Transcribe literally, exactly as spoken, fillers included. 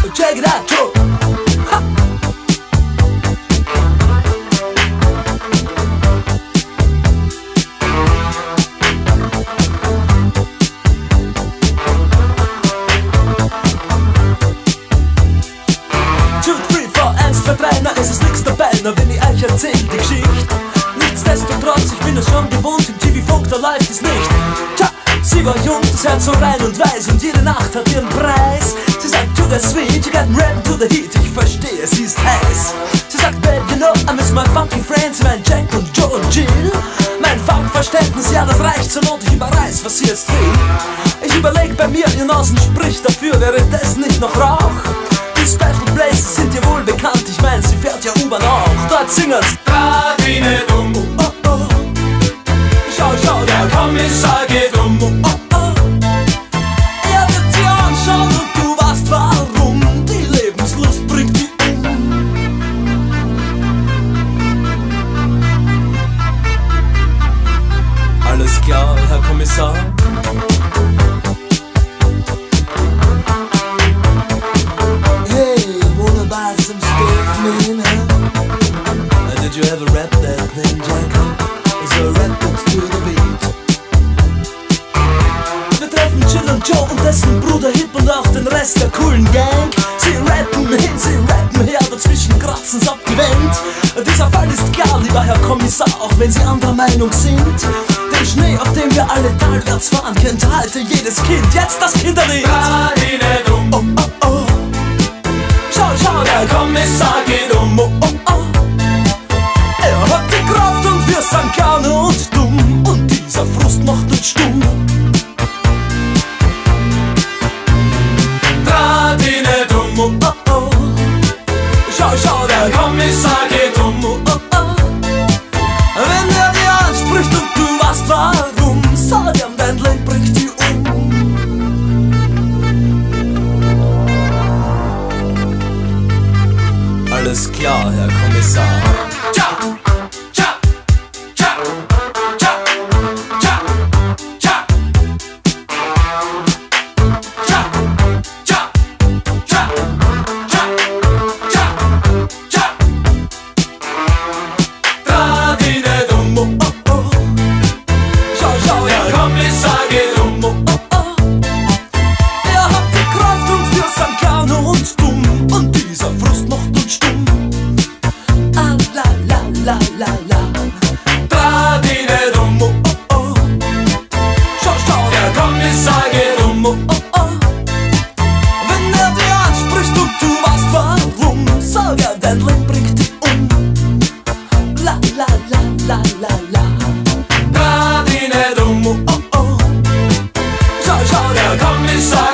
check it out, yo. Ha. Two, three, four, eins, zwei, drei, na es ist nix dabei, na wenn ich euch erzähl die Geschichte. Nichtsdestotrotz, ich bin es schon gewohnt, im T V Funk, da läuft es nicht. Tja, sie war jung, das Herz so rein und weiß und jede Nacht hat ihren Preis. Sie sagt, to the sweet, you got rap to the heat, ich verstehe, sie ist heiß. Sie sagt, babe, you know, I miss my funky friends, mein Jack und Joe und Jill. Mein Funkverständnis, ja, das reicht zur Not, ich überreiß, was sie jetzt will. Ich überleg bei mir, ihr Nasen spricht dafür, wäre das nicht noch Rauch? Die Special Places sind dir wohl bekannt, ich mein, sie fährt ja U-Bahn auch. Dort singen's Radine dumm, oh, oh. Schau, schau, der Kommissar geht um. oh, oh. Er wird sie anschauen und du weißt warum. Die Lebenslust bringt die um. Alles klar, Herr Kommissar? Hey, wanna buy some stuff, man, huh? Did you ever rap that plain Jack? So rap it to the beat. Wir treffen Jill und Joe und dessen Bruder Hip und auch den Rest der coolen Gang. Sie rappen hin, sie rappen her, dazwischen kratzen's ab die Wand. Dieser Fall ist klar, lieber Herr Kommissar, auch wenn Sie anderer Meinung sind. Den Schnee, auf dem wir alle talwärts fahren, kennt heute jedes Kind. Jetzt das Kinderlied. Radine dumm, Oh, oh, oh. Schau, schau, der Kommissar geht um. oh, oh, oh. Er hat die Kraft und wir sind gerne und dumm. Und dieser Frust macht uns stumm. Radine dumm, Oh, oh, oh. Schau, schau, der der Kommissar geht um. oh, oh. Wenn er dir anspricht und du weißt warum, sag ihm, dein Leben bringt die um. Alles klar, Herr Kommissar. Tja, tja, tja, tja, tja, tja. Tja, tja, tja, tja, tja, tja. Radine dumm, Oh, oh, oh. Schau, schau, der der Kommissar geht um. oh, oh. Er hat die Kraft und wir sind gerne und dumm. Und dieser Frust macht uns stumm. Ah, la, la, la, la, la. Radine dumm, Oh, oh. Schau, schau, der Kommissar geht um. oh, oh. Wenn er dir anspricht und du weißt warum, sag er, dein Leben bringt dich um. La, la, la, la, la, la. Radine dumm, Oh, oh. Schau, schau, der der Kommissar